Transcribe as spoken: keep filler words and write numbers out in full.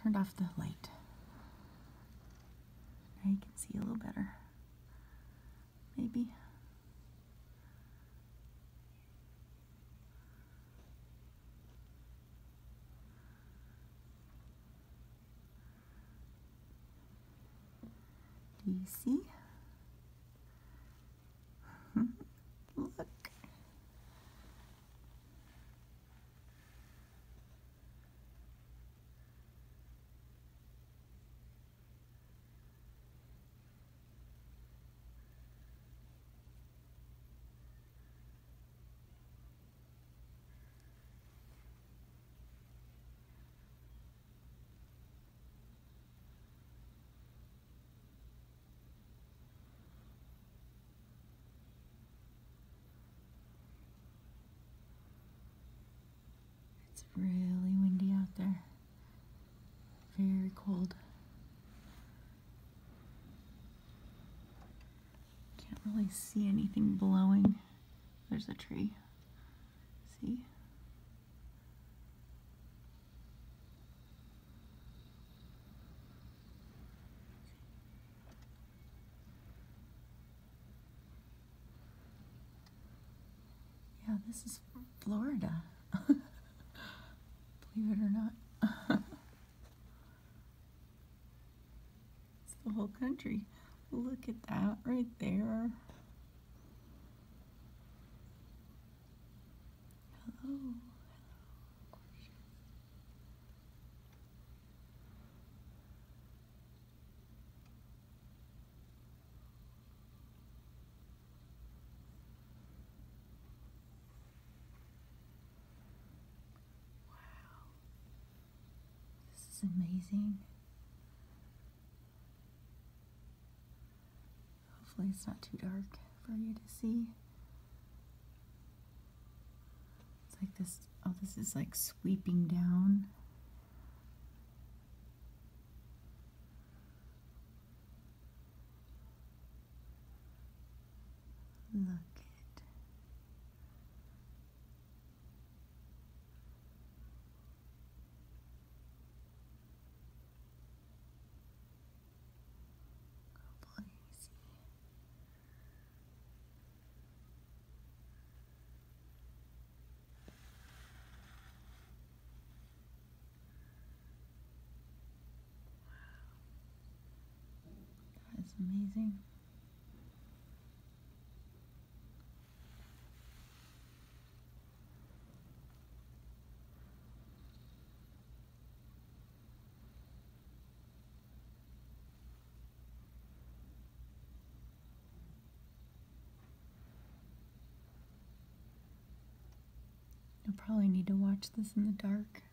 turned off the light. Now you can see a little better. Maybe. Do you see? Look. It's really windy out there. Very cold. Can't really see anything blowing. There's a tree. See? Yeah, this is Florida. Believe it or not. It's the whole country. Look at that right there. Hello. Wow. This is amazing. Hopefully it's not too dark for you to see. It's like this, oh, this is like sweeping down. Look it. Hopefully you see. That is amazing. You'll probably need to watch this in the dark.